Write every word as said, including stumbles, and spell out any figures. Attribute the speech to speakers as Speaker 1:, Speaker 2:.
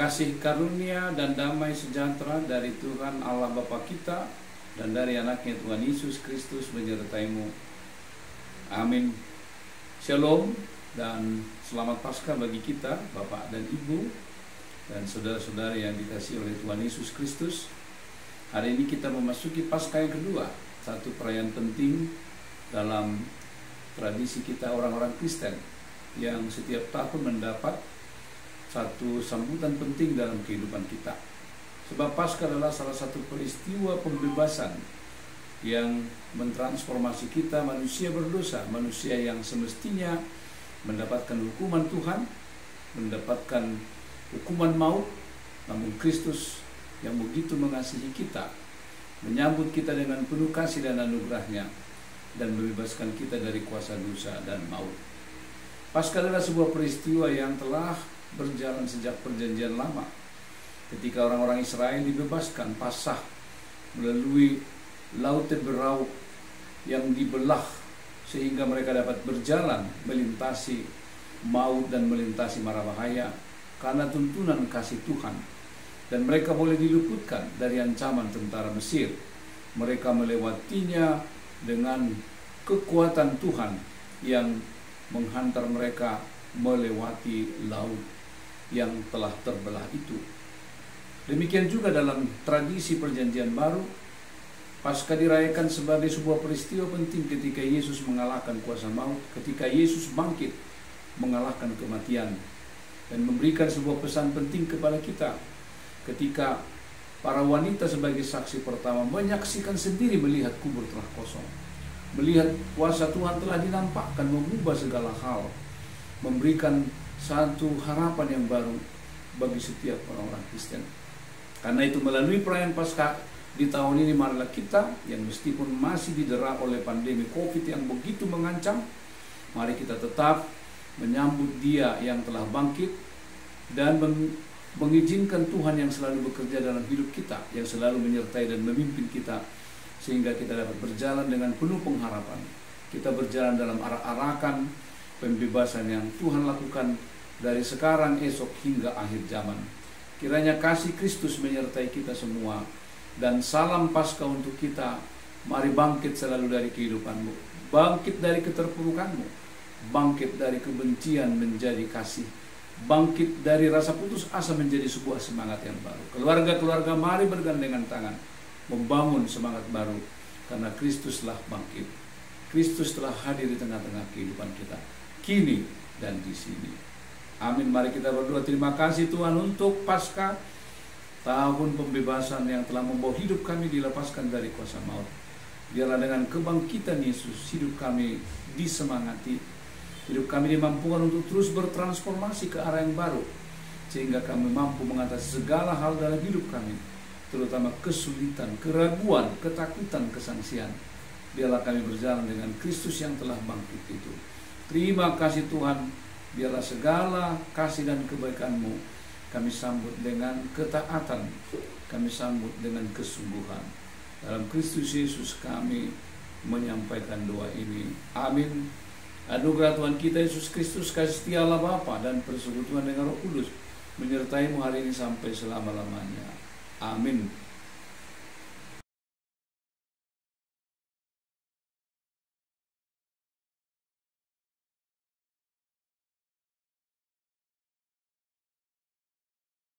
Speaker 1: Kasih karunia dan damai sejahtera dari Tuhan Allah Bapa kita dan dari anaknya Tuhan Yesus Kristus menyertaimu. Amin. Shalom dan selamat Paskah bagi kita, Bapak dan Ibu dan saudara-saudara yang dikasihi oleh Tuhan Yesus Kristus. Hari ini kita memasuki Paskah yang kedua, satu perayaan penting dalam tradisi kita orang-orang Kristen yang setiap tahun mendapat satu sambutan penting dalam kehidupan kita. Sebab Paskah adalah salah satu peristiwa pembebasan yang mentransformasi kita, manusia berdosa, manusia yang semestinya mendapatkan hukuman Tuhan, mendapatkan hukuman maut, namun Kristus yang begitu mengasihi kita, menyambut kita dengan penuh kasih dan anugerahnya, dan membebaskan kita dari kuasa dosa dan maut. Paskah adalah sebuah peristiwa yang telah berjalan sejak perjanjian lama, ketika orang-orang Israel dibebaskan pasah melalui Laut Teberau yang dibelah sehingga mereka dapat berjalan melintasi maut dan melintasi mara bahaya karena tuntunan kasih Tuhan, dan mereka boleh diluputkan dari ancaman tentara Mesir. Mereka melewatinya dengan kekuatan Tuhan yang menghantar mereka melewati laut yang telah terbelah itu. Demikian juga dalam tradisi perjanjian baru, Paskah dirayakan sebagai sebuah peristiwa penting ketika Yesus mengalahkan kuasa maut, ketika Yesus bangkit mengalahkan kematian dan memberikan sebuah pesan penting kepada kita. Ketika para wanita sebagai saksi pertama menyaksikan sendiri melihat kubur telah kosong, melihat kuasa Tuhan telah dinampakkan mengubah segala hal, memberikan satu harapan yang baru bagi setiap orang-orang Kristen. Karena itu melalui perayaan Paskah di tahun ini, marilah kita yang meskipun masih didera oleh pandemi COVID yang begitu mengancam, mari kita tetap menyambut Dia yang telah bangkit dan mengizinkan Tuhan yang selalu bekerja dalam hidup kita, yang selalu menyertai dan memimpin kita, sehingga kita dapat berjalan dengan penuh pengharapan. Kita berjalan dalam arak-arakan pembebasan yang Tuhan lakukan dari sekarang, esok, hingga akhir zaman. Kiranya kasih Kristus menyertai kita semua, dan salam Paskah untuk kita. Mari bangkit selalu dari kehidupanmu, bangkit dari keterpurukanmu, bangkit dari kebencian menjadi kasih, bangkit dari rasa putus asa menjadi sebuah semangat yang baru. Keluarga-keluarga mari bergandengan tangan membangun semangat baru, karena Kristus telah bangkit. Kristus telah hadir di tengah-tengah kehidupan kita, kini dan di sini. Amin. Mari kita berdoa. Terima kasih Tuhan untuk Paskah, tahun pembebasan yang telah membawa hidup kami dilepaskan dari kuasa maut. Biarlah dengan kebangkitan Yesus hidup kami disemangati, hidup kami dimampukan untuk terus bertransformasi ke arah yang baru, sehingga kami mampu mengatasi segala hal dalam hidup kami, terutama kesulitan, keraguan, ketakutan, kesangsian. Biarlah kami berjalan dengan Kristus yang telah bangkit itu. Terima kasih Tuhan. Biarlah segala kasih dan kebaikan-Mu kami sambut dengan ketaatan, kami sambut dengan kesungguhan. Dalam Kristus Yesus kami menyampaikan doa ini. Amin. Anugerah Tuhan kita Yesus Kristus, kasih setia Allah Bapa dan persekutuan dengan Roh Kudus menyertai-Mu hari ini sampai selama-lamanya. Amin.